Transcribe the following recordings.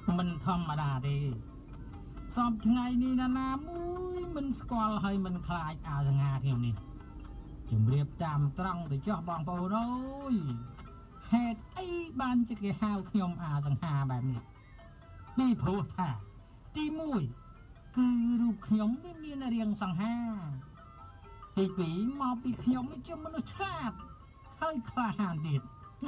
mình thầm mà đà đi sọp ngày đi nà nà mũi mình squall hay mình khai à rằng à kiểu này chùm riệp tam trăng thì cho bọn bầu thôi hẹt ấy ban cho cái hao nhom à rằng hà bài này đi phô thả đi mùi cứ rụp nhóm với miên là riêng sang ha thì bí mà bị nhóm với cho nó chát hơi khá hàn điệt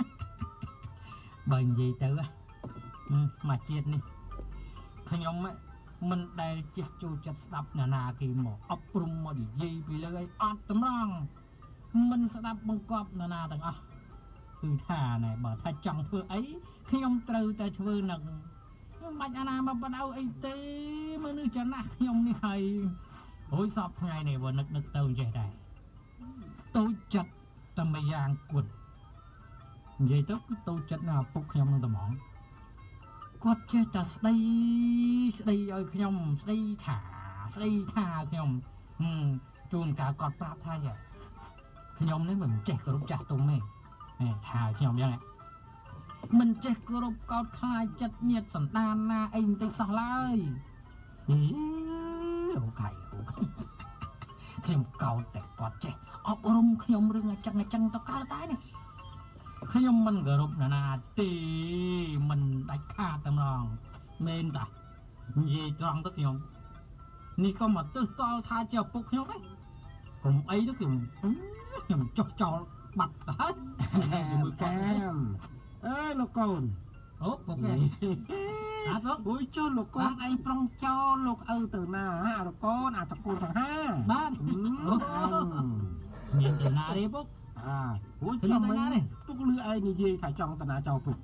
bệnh gì tới mà chết đi nhóm ấy mình đây chết chú chất đập nà kì một ốc rung mà đi gì vì lời ọt tấm răng mình sẽ đập bằng cọp nà tầng thà này bảo thà chẳng thưa ấy khi ông trừ ta thưa nặng bạch anh mà bắt đầu ấy tê mà nữ chân nát khi ông đi hay ôi sọp ngày này vừa nực tàu về đây tôi chặt tầm bây giang quần vậy tức tôi chặt nào phục khi ông tầm mỏng quát chơi ta đây ơi khi ông đây thả khi ông chuồn cả cọt bạp thay vậy khi ông đấy mình chạy cái lúc chặt tung này thả khi ông vậy mình chết cơ rụp cọt khai chất nhiệt sẵn đàn na anh tích sao lại ý đồ khải thêm cầu để cọt chết ốc rung khi ông rừng ngày chăng tao cao tái này khi ông mình cơ rụp nà tì mình đánh khá tầm lòng nên ta gì tròn tức nhông ni có mà tư to tha cho phục nhông đấy cùng ấy đó kiểu nhông cho bật hết em ê lục cồn ok ôi cho lục cồn anh prong cho lục từ nào ha lục cồn tập cồn thằng ha ban nhìn từ nào đi bốc ôi cho mình tôi lừa ai như gì thải trong từ nào cho phục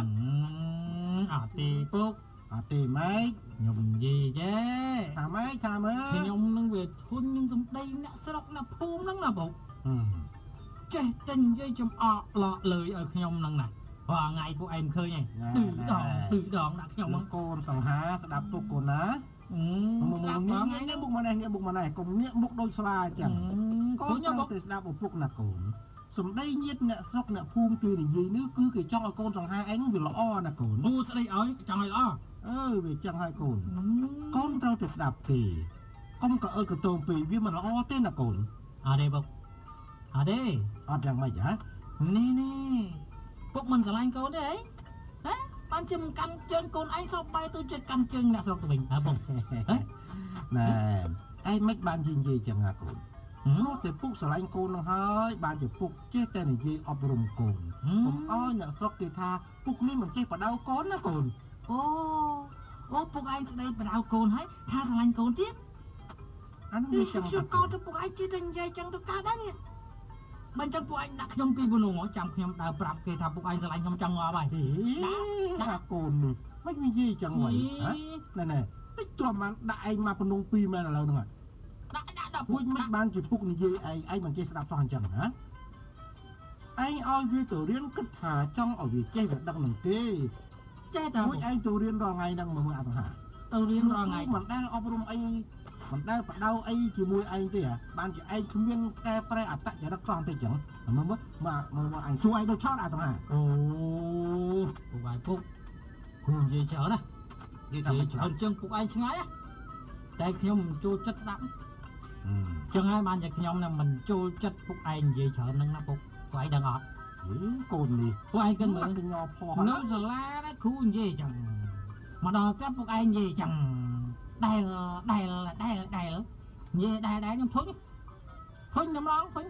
tì bốc tì mấy nhung gì chứ thả mấy thì nhung nâng về thôn nhưng trong đây nè sẽ đọc nè phun nâng là bốc chết tình dây trong lọ lời ở nhung nâng này và ngày của em khơi này từ đòn đặt nhung con sòng há sẽ đạp tục cồn á nghĩa bụng mà này cùng nghĩa bụng đôi xoa chẳng có nhau thì đạp một bụng là cồn sầm đây nhiệt nè sọc nè phun từ để gì nữa cứ cái trong con sòng hai ánh vì lọ là cồn u sẽ đây ở trong này lo vì chẳng hai cồn con trâu thì đạp kỳ con cả cái tôm vì vì mà lọ tên là cồn đây bọc đây chẳng mày hả nè bốc mình sẽ làm con đấy ban chim canh chân con anh sao bay tôi chơi canh chân nè sao tụi mình hả bông nè anh mấy ban gì chẳng ngà cồn nó thì phúc sẽ anh cồn hơi ban chỉ phúc chết tên này gì ấp rùm cồn cũng oi nè sọc thì tha phúc ní mình chơi vào đâu có nó cồn ô phúc anh sẽ đây vào đâu cồn hết tha sẽ anh cồn tiếp anh đi chẳng chưa con cho phúc anh chơi thành dây chẳng tôi cá đấy nhỉ bên trong phúc anh đặt trong pi buồn ngủ trong khi đào bạc kê thà phúc anh sẽ anh trong trong ngõ bài đã cồn mấy cái gì chẳng vậy hả này tích cho mà đại mà phần nông pi mà là lâu nữa đã vui mấy ban chỉ phúc này gì anh bằng chơi sẽ đạp toàn chẳng hả anh ơi vì tự riêng cất thả trong ở việc chơi việc đăng mình kê vui anh tự riêng rồi ngày đang mà ăn hả tự riêng rồi ngày mình đang ôm rung anh mình đang bắt đầu anh chỉ mùi anh thì à ban chỉ anh không biết cái phải áp tại cho đất toàn thì chẳng mà anh xui anh đâu chót à thằng hả vài phút cùng gì chở này gì chở chân phục anh ngay á đây nhom chua chất đắng chân hai ban giờ nhom là mình chua chất phục anh gì chở nâng nắp phục của anh đang ngọt cồn đi của anh cân mỡ nó giờ la đó khu gì chẳng mà đòi các phục anh gì chẳng đây như đây nhom thối nhom lóng thối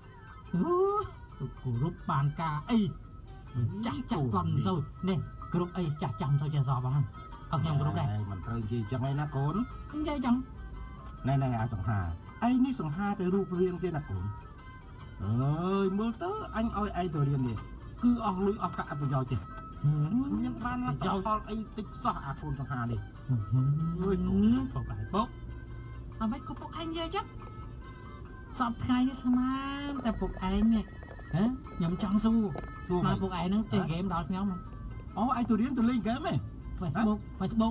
cụ rút bàn cà ấy chắc còn rồi nè group ấy chắc chắn thôi chưa rõ bằng ở nhom group này mình chơi gì chẳng hay là cồn chơi chẳng này à sòng hà anh đi sòng hà từ rụp riêng tên là cồn ơi mưa tớ anh ơi anh từ riêng đi cứ ong lưỡi ong cạn vào chứ nhưng ban là tao con anh tích xóa à cồn sòng hà đi người không phải bốc mấy có bốc anh vậy chắc sọp thay như sao màแต่phục anh này hả nhầm trong su mà phục anh nó chơi game đó nhau mà anh từ riêng từ lên game này Facebook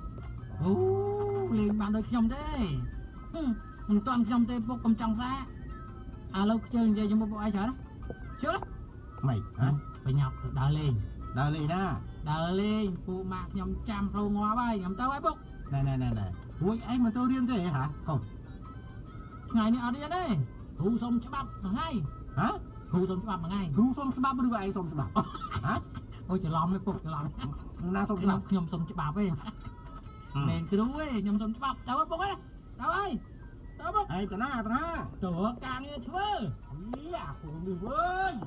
liền bạn đôi trong đấy mình toàn trong tê bốc cầm trong xa lâu chơi chơi trong bộ ai chở đó chưa đó mày hả phải nhọc đợi lên ដើរលេងណាដើរលេងពូម៉ាក់ខ្ញុំចាំផ្លូវងាប់ហើយខ្ញុំទៅហើយពុកណែរួយឯងមិនទៅរៀនទេហ៎កូនថ្ងៃនេះអត់រៀនទេគ្រូសុំច្បាប់មួយថ្ងៃហ៎គ្រូសុំច្បាប់មួយថ្ងៃគ្រូសុំច្បាប់ឬក៏ឯងសុំច្បាប់ហ៎អូច្រឡំទេពុកច្រឡំណាសុំខ្ញុំច្បាប់ខ្ញុំសុំច្បាប់ទេមែនគ្រូទេខ្ញុំសុំច្បាប់ទៅហើយពុកទេទៅហើយទៅពុកឯងទៅណាទៅរកការងារធ្វើអាគូនេះវើយ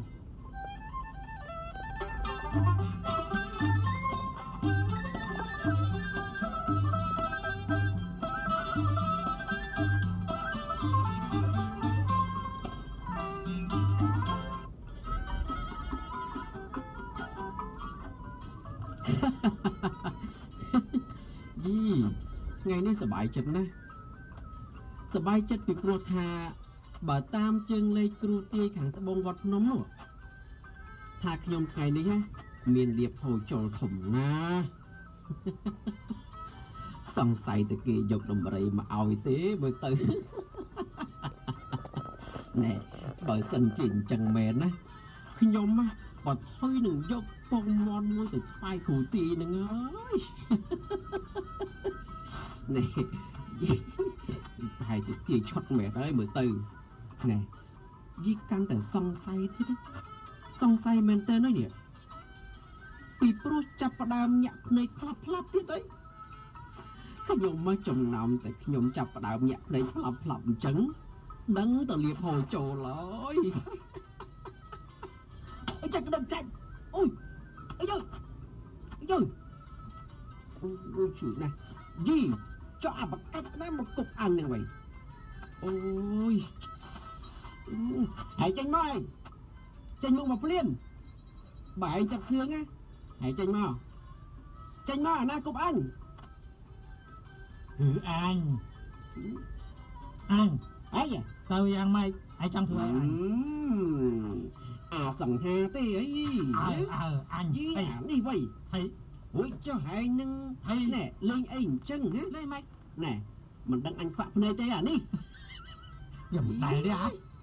យីថ្ងៃនេះសប្បាយចិត្តណាស់សប្បាយចិត្តពីព្រោះថាបើតាមជើងលេខគ្រូទាយខាងត្បូងវត្តភ្នំនោះថាខ្ញុំថ្ងៃនេះមានលៀបហូរចូលធំណាស់សង្ស័យតែគេយកដំរីមកឲ្យទេមើលទៅ ណែបើសិនជាអញ្ចឹងមែនណាខ្ញុំបើថុយនឹងយកពងមន់មួយទៅថ្វាយគ្រូទាយនឹងហើយ ណែប្រហែលជាទាយឆុតមែនហើយមើលទៅណែយីកាន់តែសង្ស័យទៀតសង្ស័យមែនតើនេះពីព្រោះចាប់ផ្ដើមញាក់ភ្នែកផ្លាប់ទៀតអីខ្ញុំមកចំណោមតែខ្ញុំចាប់ផ្ដើមញាក់ភ្នែកផ្លាប់អញ្ចឹងដឹងតែលៀបហូរចូលហើយអីចាច់ក្តឹងចាច់អូយអីយើអូយជួយណាយីចុះអាបកាច់ណាមកគប់អញនឹងវិញអូយហើយចេញមកមកភ្លាមបើឯងចាប់សឿងណាហើយចេញមកអាណាគប់អញគឺអញអីទៅយ៉ាងម៉េចឯងចង់ធ្វើអីអាសង្ហាទេអីអញយីអានេះវៃហើយអូយចុះហែងនឹងណែលេងអីអញ្ចឹងណាលេងម៉េចណែមិនដឹងអញខ្វាក់ភ្នែកទេអានេះវាមិនដែលទេហ៎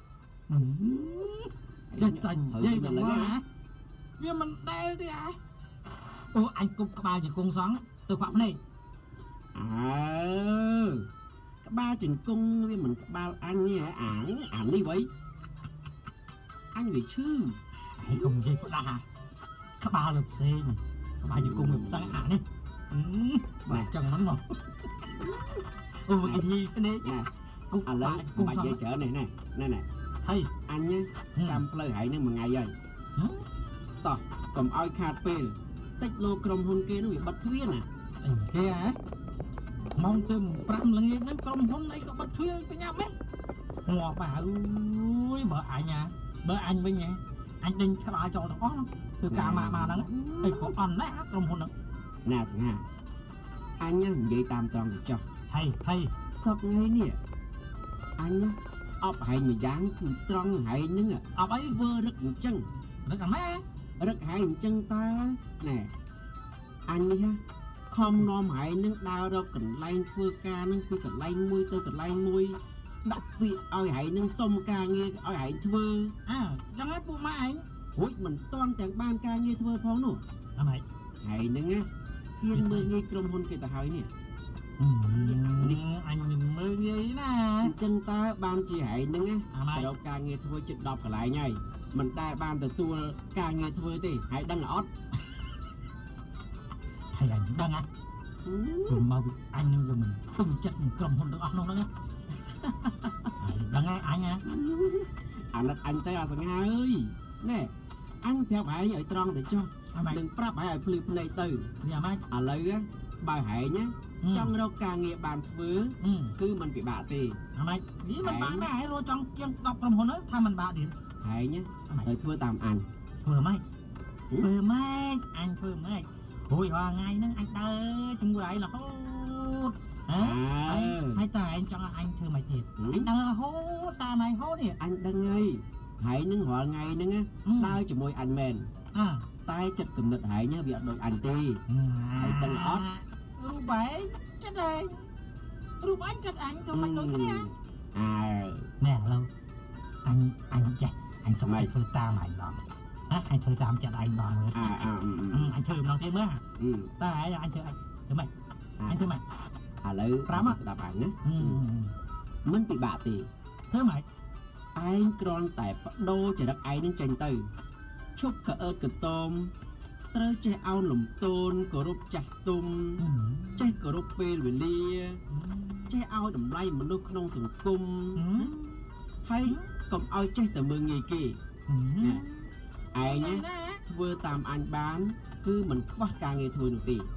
ចេះចាញ់និយាយទៅមកហ៎វាមិនដែលទេហ៎អូអញគប់ក្បាលជាគង់សងទៅខ្វាក់ភ្នែកអើក្បាលជង្គង់វាមិនក្បាលអញទេអានេះវៃអញវាឈឺហើយកុំនិយាយផ្ដាស់ហ่ะក្បាលលើផ្សេងក្បាលជាគង់លើផ្សេងអានេះបាទចឹងហ្នឹងមកអូមកគិញីភ្នែកណែគប់ឥឡូវគង់បាច់សងនិយាយច្រើននេះណែហើយអញចាំផ្លូវហើយនឹងមួយថ្ងៃហើយតោះកុំឲ្យខាតពេលតិចលោក្រុមហ៊ុនគេនោះវាបិទទ្វារណាអីគេហ៎ម៉ោងទៅ5ល្ងាចហ្នឹងក្រុមហ៊ុនអីក៏បិទទ្វារបញ្ញាប់ហ៎ងាប់អើយបើអញវិញហ៎អញដេញក្បាលចូលទាំងអស់គឺការម៉ាហ្នឹងអីក៏អន់ដែរក្រុមហ៊ុនហ្នឹងណាសង្ហាអញនិយាយតាមត្រង់ទៅចុះហើយសពថ្ងៃនេះអញស្អប់ហែងមួយយ៉ាងគឺត្រង់ហែងហ្នឹងស្អប់អីធ្វើរឹកអញ្ចឹងរឹកអាម៉ែរឹកហែងអញ្ចឹងតើណែអញនេះខំនាំហែងហ្នឹងដើររកកន្លែងធ្វើការហ្នឹងពីកន្លែងមួយទៅកន្លែងមួយដាក់ពាក្យឲ្យហែងហ្នឹងសុំការងារឲ្យហែងធ្វើចឹងឯងពួកម៉ែឯងរួចមិនតាន់ទាំងបានការងារធ្វើផងនោះអាម៉េចហែងហ្នឹងហ៊ានមើលងាយក្រុមហ៊ុនគេទៅហើយនេះអញមិនមើលងាយណាអញ្ចឹងតើបានជាហែងហ្នឹងអាម៉េចទៅរកការងារធ្វើជិត10កន្លែងហើយមិនដែលបានទទួលការងារធ្វើទេហើយដឹងអត់ហើយអញដឹងហ៎ព្រមមកអញនឹងវាមិនពេញចិត្តនឹងក្រុមហ៊ុនទាំងអស់នោះហ្នឹងហើយដឹងហើយអញហ៎អាណិតអញទៅអាសង្ហាអើយណែអញប្រាប់ហែងឲ្យត្រង់ទៅចុះអាម៉េចនឹងប្រាប់ហែងឲ្យភ្លឺភ្នែកទៅនេះអាម៉េចឥឡូវបើហែងចង់រកការងារបានធ្វើគឺមិនពិបាកទេអាម៉េចវាមិនបានដែររកចង់ជាង10ក្រុមហ៊ុនហ្នឹងថាមិនបាក់ទៀតហែងអាម៉េចត្រូវធ្វើតាមអញធ្វើម៉េចអញធ្វើម៉េចហួយរាល់ថ្ងៃហ្នឹងអញដើរជាមួយឯងរហូតហើយតើឯងចង់ឲ្យអញធ្វើម៉េចទៀតអញដើររហូតតាមឯងរហូតនេះអញដឹងហើយហែងនឹងរាល់ថ្ងៃហ្នឹងដើរជាមួយអញមែនតែចិត្តគំនិតហែងវាអត់ដូចអញទេ ហើយដឹងអត់រូបឯងចិត្តឯងរូបអញចិត្តអញទៅមិនដូចគ្នាអើណែឥឡូវអញចេះអញសុំឲ្យធ្វើតាមឯងឡងហ៎ anh thử tạm chặt anh bằng rồi anh thử lòng thêm nữa ta ấy là anh thử mày anh thử mày lấy đạp ảnh nhé mình bị bạ thì thử mày anh còn tại đô chỉ đặt anh đến tranh từ chúc cả ơn cả tôm trơ che ao lồng tôn cổ rốt chặt tung che cổ rốt bê về lia che ao đầm lay mà nước nông thường cung hay còn ao che từ mưa nghề kì ai nhé vừa tạm anh bán cứ mình khoác ca nghề thôi được tỷ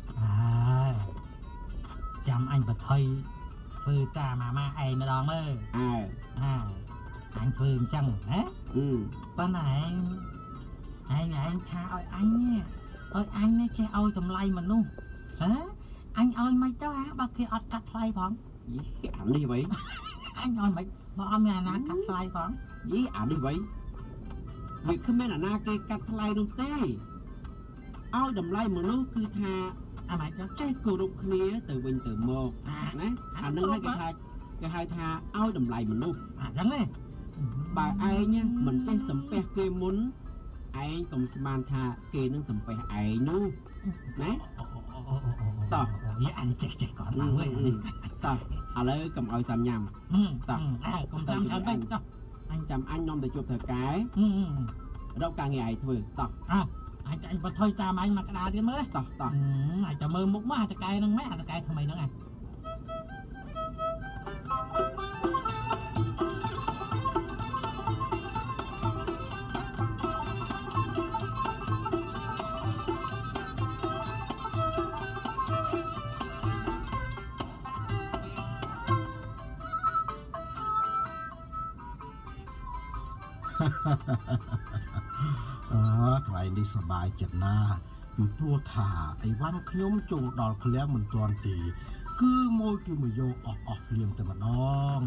chăm anh bật thầy vừa ta mà ai mà đòn ơi anh vừa chăng hả con này anh tha ơi anh ấy che ôi cầm lay mà luôn hả anh ơi mày tao á bác kia ọt cắt lay phỏng ảnh đi vậy anh ơi mày bọn nhà ná cắt lay phỏng với ảnh đi vậy việc không biết là na cây cắt lay đâu tê ôi đầm lay mà luôn cứ tha mày cho trái cô đục khía từ bình từ một nè anh nâng hai cái hai tha ôi đầm lay mà luôn chẳng đi bà ai nhá mình cái sầm pe kê muốn anh cùng sman tha kê nâng sầm pe ai nu nè tao vậy anh chết còn làm người tao lấy cầm oi xăm nhầm tao cùng xăm chăm bên tao anh chăm anh nom để chụp thời cái đâu cả ngày thôi tao anh bật thôi ta mà anh mặc cái đà đi mới tao anh cho mơ múc má cái nâng mấy cái thôi mày nữa này ngày điสบายจัดนะពីព្រោះថាអីវ៉ាន់ខ្ញុំចូលដល់ឃ្លាំងមិនទាន់ទេគឺមួយគឺមកយកអស់ភ្លៀងតែម្ដង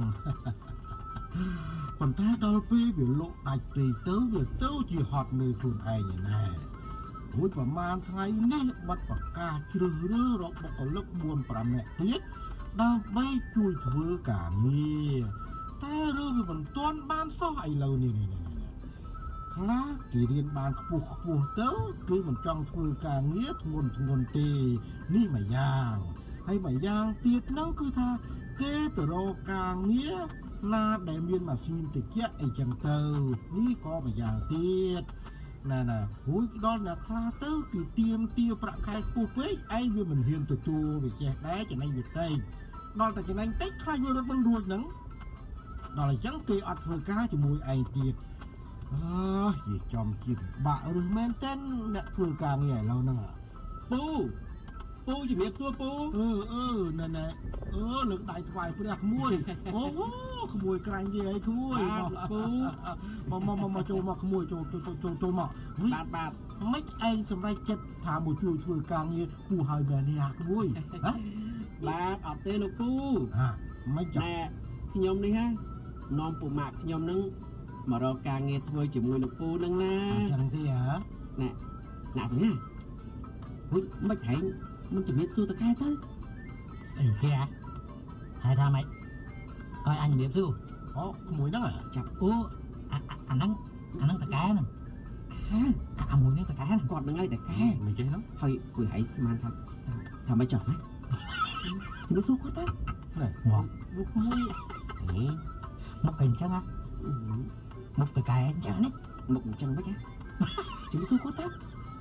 ប៉ុន្តែដល់ពេលវាលក់ដាច់ពេកទៅវាទៅជាហត់នៅខ្លួនឯងណែរួចប្រហែលថ្ងៃនេះបាត់ប្រកាសជ្រើសរើសរកបុគ្គលិក 4-5 នាក់ទៀតដើម្បីជួយធ្វើការងារតែរើវាមិនទាន់បានសោះឥឡូវនេះខ្លះគេរៀនបានខ្ពស់ទៅគឺមិនចង់ធ្វើការងារធ្ងន់ទេនេះមួយយ៉ាងហើយមួយយ៉ាងទៀតនោះគឺថាគេទៅរកការងារណាដែលមានម៉ាស៊ីនត្រជាក់អីចឹងទៅនេះក៏មួយយ៉ាងទៀតណារួចដល់អ្នកខ្លះទៅគឺទាមប្រាក់ខែខ្ពស់ពេកឯងវាមិនហ៊ានទទួលវាចេះដែរចំណេញវាតិចដល់តែចំណេញតិចខ្លាចវារត់មិនរួចហ្នឹងដល់អញ្ចឹងគេអត់ធ្វើការជាមួយឯងទៀតយីចំជាបាក់ឬមែនទេអ្នកធ្វើការងារឥឡូវហ្នឹងពូជំរាបសួរពូណែលើកដៃថ្វាយព្រះក្មួយអូក្មួយក្រាញ់យាយក្មួយពូមកចូលមកក្មួយចូលមកបាទមិនឯងសម្រេចចិត្តថាមកជួយធ្វើការងារពូហើយមែនទេក្មួយបាទអត់ទេលោកពូមិនចាខ្ញុំនេះណានាំពូម៉ាក់ខ្ញុំនឹងមករកការងារធ្វើជាមួយលោកពូនឹងណាអញ្ចឹងទេហ៎ណាស្ងាហួយមិនហែងមិនជំរាបសួរតកែទៅស្អីគេហើយថាម៉េចឲ្យអញជំរាបសួរក្មួយហ្នឹងចាប់អាហ្នឹងតកែហ្នឹងមួយហ្នឹងតកែគាត់ហ្នឹងហើយតកែមិនចេះហ្នឹងហើយគួយហៃស្មានថាមិនចង់ហ៎ជំរាបសួរគាត់ទៅមកលោកក្មួយមកអីចឹងមកតកែអញ្ចឹងនេះមកអញ្ចឹងមិនហ៎ជំរាបសួរគាត់ទៅ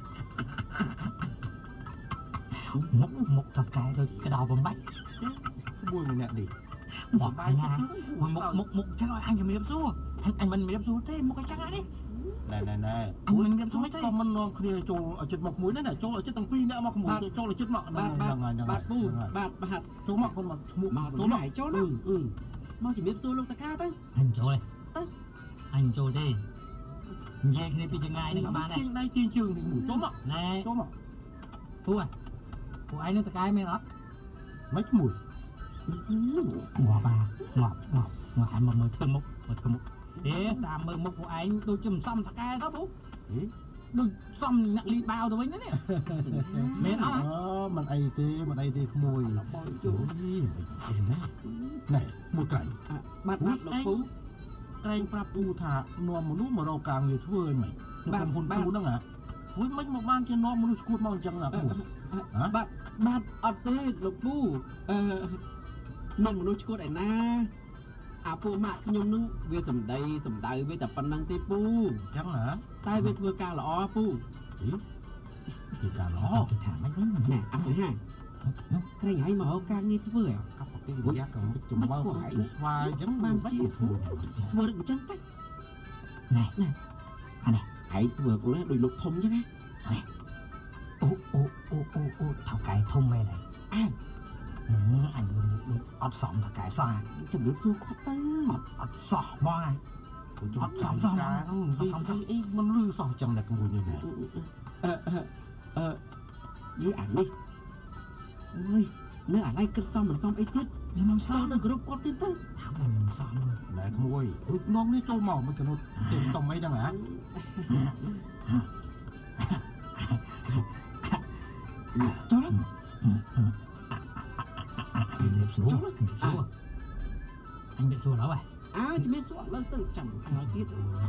មកតកែដូចក្តៅបំបាច់មួយម្នាក់នេះមកបាយណាមកចឹងឲ្យអញជំរាបសួរអញមិនជំរាបសួរទេមកអញ្ចឹងនេះណែអញមិនជំរាបសួរទេក៏មិននាំគ្នាចូលចិត្តមកមួយណាចូលចិត្តទាំងពីរនាក់មកមួយចូលចិត្តមកហ្នឹងបាទពូបាទចូលមកគាត់មកឈ្មោះចូលមកចូលមកជំរាបសួរលោកតកែទៅអញចូលទេអញចូលទេនិយាយគ្នាពីចង្ងាយហ្នឹងក៏បានដែរជើងដៃជើងនេះចូលមកណែចូលមកពូឯងនឹងតកែមែនអត់មិនឈ្មោះងាប់អញមកមើលធ្វើមុខតាមមើលមុខពួកឯងដូចជាមិនសមតកែទៅពូដូចសមអ្នកលីបាវទៅវិញណានេះមែនអត់មិនអីទេក្មួយជួយណែមួយក្រែងបាទលោកពូក្រែងប្រាប់ពូថានាំមនុស្សមករកការងារធ្វើអីមិននៅក្រុមហ៊ុនគូហ្នឹងហ៎មួយមិនមកបានជានាំមនុស្សឈួតមកអញ្ចឹងណាគូបាទអត់ទេលោកពូនឹងមនុស្សឈួតឯណាអាពូម៉ាក់ខ្ញុំនឹងវាសំដៅវាតែប៉ុណ្្នឹងទេពូអញ្ចឹងណាតែវាធ្វើការល្អពូគឺការល្អគេថាមិនវិញណែអាសហាក្រែងហើយមកការងារធ្វើហ៎កាប់ប្រទេសរយៈក៏មិនចំបើស្វាយអញ្ចឹងមិនបាច់ធ្វើធ្វើអញ្ចឹងតែណែអានេះឯងធ្វើខ្លួនដូចលោកធំអញ្ចឹងណាអូថៅកែធំមែនហើយអញដូចអត់សមថៅកែសោះជំរាបសួរគាត់ទៅអត់សោះបងហើយអត់សមការហ្នឹងអីមិនលឺសោះអញ្ចឹងតែក្មួយនេះណាយីអានេះអើយនៅអាឡៃគិតសមមិនសមអីទៀតវាមិនសោះទៅគ្រប់គាត់ទៀតទៅថាមិនសមណែក្មួយដូចនងនេះចូលមកមិនកណុតទេតំអីហ្នឹងហ៎ចូលជំរាបសួរអញជំរាបសួរដល់ហើយជំរាបសួរឡើងទៅចាំហើយទៀត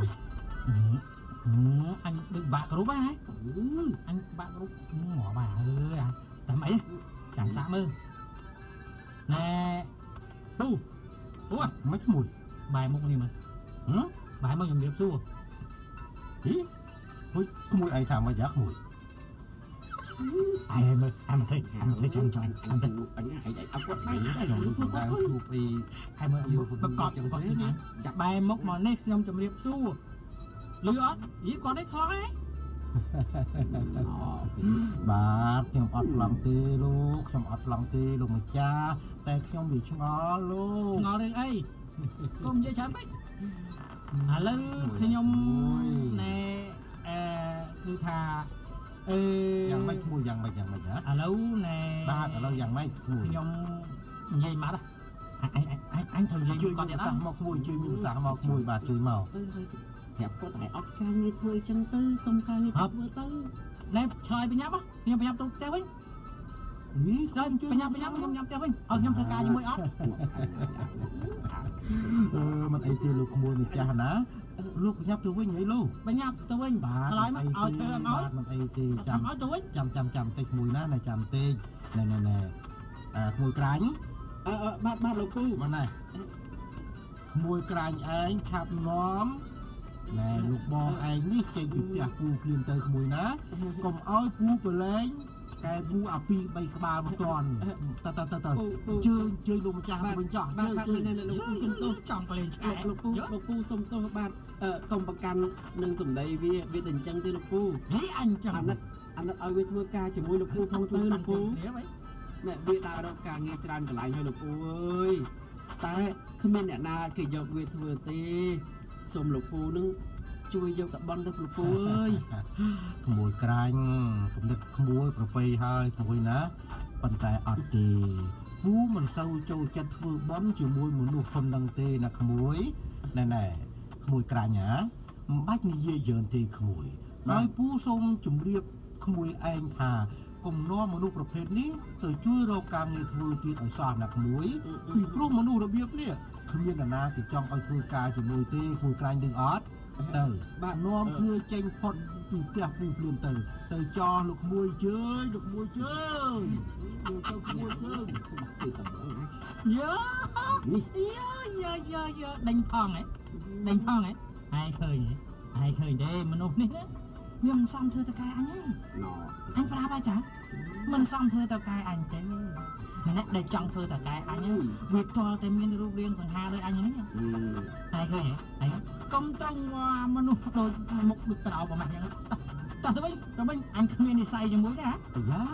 អញដូចបាក់គ្រប់ហើយអញបាក់គ្រប់មកបាអើយតែអីចាំសាក់មើលណែពូមិនក្មួយបែរមុខនេះមើលបែរមកជំរាបសួរហុយក្មួយឯងថាមិនយ៉ាក្មួយឯងមើលអញមិនធ្វើចាំចង់អញទៅអញឲ្យគាត់បែរខ្ញុំជួបអីឯងមើលបកត់ចាប់បែរមុខមកនេះខ្ញុំជំរាបសួរលឺអត់យីគាត់នេះថ្លង់ហ៎បាទខ្ញុំអត់ប្លង់ទេលោកខ្ញុំអត់ប្លង់ទេលោកម្ចាស់តែខ្ញុំវាឆ្ងល់លោកឆ្ងល់រឿងអីកុំនិយាយច្រើនពេកឥឡូវខ្ញុំណែគឺថាយ៉ាងម៉េចក្មួយយ៉ាងម៉េចហ៎ឥឡូវណែបាទឥឡូវយ៉ាងម៉េចក្មួយខ្ញុំនិយាយមកអញត្រូវនិយាយគាត់ទៀតអត់មកក្មួយជួយមានប្រសាសន៍មកក្មួយបាទជួយមកប្រាប់គាត់ឲ្យអត់ការងារធ្វើអញ្ចឹងទៅសុំការងារធ្វើទៅណែឆ្លើយបញ្ញាប់ខ្ញុំបញ្ញាប់ទៅផ្ទះវិញដល់បញ្ញាប់ខ្ញុំញ៉ាំផ្ទះវិញឲ្យខ្ញុំធ្វើការជាមួយអត់មិនអីទេលោកក្មួយម្ចាស់ណាលោកបញ្ញាប់ទៅវិញអីលោកបញ្ញាប់ទៅវិញឆ្លើយមកឲ្យធ្វើអត់ឲ្យមិនអីទេចាំឲ្យទៅវិញចាំតិចមួយណាណែចាំតិចណែក្មួយក្រាញ់បាទលោកពូមកណែក្មួយក្រាញ់ឯងឆាប់នាំណែលោកបងឯងនេះចេញពីផ្ទះពូភ្លាមទៅក្មួយណាកុំឲ្យពូប្រឡែងកែពូអា2 3ក្បាលមិនទាន់ទៅជើលោកម្ចាស់វិញចោះជើលោកពូសុំទោសចង់ប្រឡែងឆ្កែលោកពូសុំទោសបាទកុំប្រកាន់នឹងសម្ដីវាទៅអញ្ចឹងទេលោកពូហេអញចាំអាណិតឲ្យវាធ្វើការជាមួយលោកពូផងទៅលោកពូ ណែវាដើររកការងារច្រើនកន្លែងហើយលោកពូអើយតែគ្មានអ្នកណាគេយកវាធ្វើទេសូមលោកពូនឹងជួយយកតបន់ទៅលោកពូអើយក្មួយក្រាញ់គំនិតក្មួយប្រពៃហើយក្មួយណាប៉ុន្តែអត់ទេពូមិនសូវចូលចិត្តធ្វើបន់ជាមួយមនុស្សប៉ុណ្ណឹងទេណាក្មួយណែក្មួយក្រាញ់ហ៎មិនបាច់និយាយច្រើនទេក្មួយហើយពូសូមជម្រាបក្មួយឯងថាកុំនាំមនុស្សប្រភេទនេះទៅជួយរកការងារធ្វើទៀតឲ្យសោះណាក្មួយពីព្រោះមនុស្សរបៀបនេះគ្មាននរណាគេចង់ឲ្យធ្វើការជាមួយទេក្មួយក្រាញ់នឹងអត់ទៅបាទនាំគ្នាចេញផុតពីផ្ទះពូភ្លាមទៅចោះលោកក្មួយជើងលោកក្មួយជើងយកទៅក្មួយជើងគឺតំបងណាយើដេញផងហ៎ឯងឃើញទេមនុស្សនេះណាវាមិនសមធ្វើតកែអញទេណ៎អញប្រាប់ហើយចាមិនសមធ្វើតកែអញទេម្នាក់ដែលចង់ធ្វើតកែអញវាផ្ទាល់តែមានរូបរាងសង្ហាដូចអញហ្នឹងហើយឃើញហើយកុំតង់មនុស្សដូចមុខដូចត្រោប្រមាណយ៉ាងតោះទៅវិញអញគ្មាននិស័យជាមួយទេហ៎យ៉ា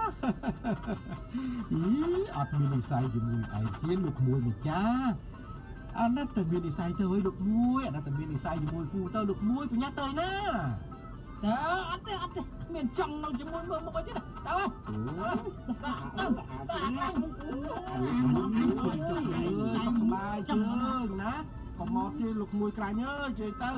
អត់មាននិស័យជាមួយឯងទៀតលោកក្មួយម្ចាស់អាណិតតែមាននិស័យទៅឲ្យលោកមួយអាណិតតែមាននិស័យជាមួយពូទៅលោកមួយប្រញាប់ទៅណាអត់ទេគ្មានចង់នៅជាមួយមើលមុខអីទេតើអើយទៅអាខ្លាំងសុខសប្បាយជើងណាកុំមកទេលោកមួយក្រាញ់អើយជើងទៅ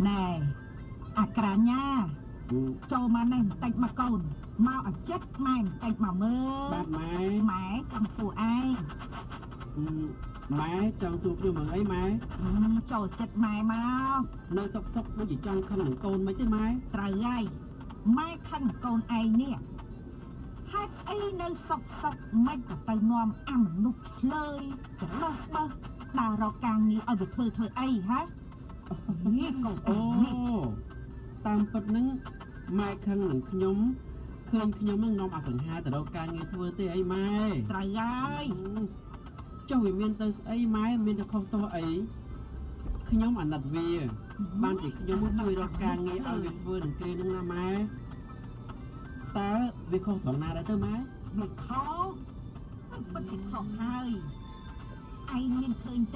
ណែអាក្រាញ៉ាចូលមកនេះបន្តិចមកកូនមកឲ្យចិត្តម៉ែបន្តិចមកមើលបាទម៉ែម៉ែចង់សួរឯងម៉ែចង់សួរខ្ញុំអីម៉ែចូលចិត្តម៉ែមកនៅសុកសុកដូចជាចង់ខឹងនឹងកូនមិនទេម៉ែត្រូវហើយម៉ែខឹងកូនឯងនេះហេតុអីនៅសុកសុកមិនក៏ទៅនាំអាមនុស្សឆ្លើយច្រឡោះបើដើររកការងារឲ្យវាធ្វើអីហ៎នេះកូនអូនេះតាមពិតហ្នឹងម៉ែខឹងនឹងខ្ញុំឃើញខ្ញុំនឹងនាំអសង្ហាទៅរកការងារធ្វើទេអីម៉ែត្រូវហើយចុះវាមានទៅស្អីម៉ែមានទៅខុសទោះអីខ្ញុំអាណិតវាបានតែខ្ញុំជួយរកការងារឲ្យវាធ្វើនឹងគ្រានឹងណាម៉ែតើវាខុសត្រង់ណាដែរទៅម៉ែវាខុសពិតជាខុសហើយឯងមានឃើញទេ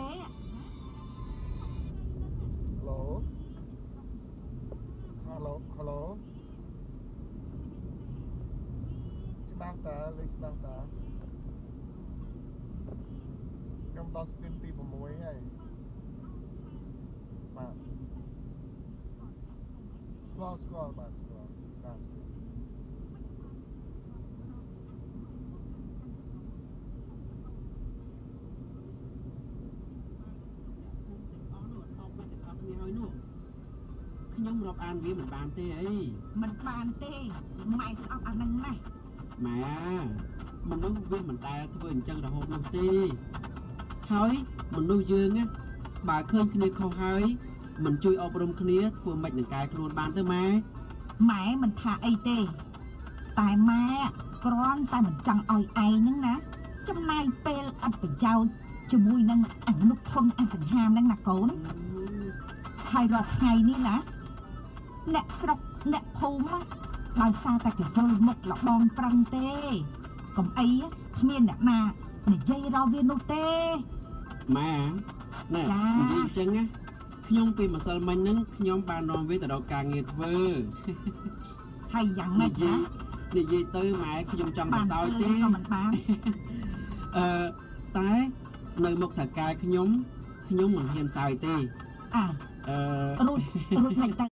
Hello ច្បាស់តើលេខច្បាស់តើខ្ញុំដល់ស្ពានទី6ហើយបាទស្គាល់បាទស្គាល់បាទខ្ញុំរាប់អានវាមិនបានទេអីមិនបានទេម៉ែស្អប់អានឹងណាស់ម៉ែមនុស្សវាមិនដែលធ្វើអញ្ចឹងរហូតនោះទេហើយមនុស្សយើងណាបើឃើញគ្នាខុសហើយមិនជួយអប់រំគ្នាធ្វើមិននឹងកែខ្លួនបានទៅម៉ែម៉ែមិនថាអីទេតែម៉ែគ្រាន់តែមិនចង់ឲ្យឯងហ្នឹងណាចំណាយពេលអត់ប្រយោជន៍ជាមួយនឹងអាមនុស្សធំអសង្ហាមហ្នឹងណាកូនហើយរាល់ថ្ងៃនេះណាអ្នកស្រុកអ្នកភូមិដោយសារតែកញ្ជុលមុខលបងប្រឹងទេកុំអីគ្មានអ្នកណានិយាយរកវានោះទេម៉ែណែនិយាយអញ្ចឹងណាខ្ញុំពីម្សិលមិញហ្នឹងខ្ញុំបាននាំវាទៅរកការងារធ្វើហើយយ៉ាងម៉េចណានិយាយទៅម៉ែខ្ញុំចង់ទៅសោយទេក៏មិនបានតែនៅមុខថៅកែខ្ញុំមិនហ៊ានសើចទេរួចមិនទៅ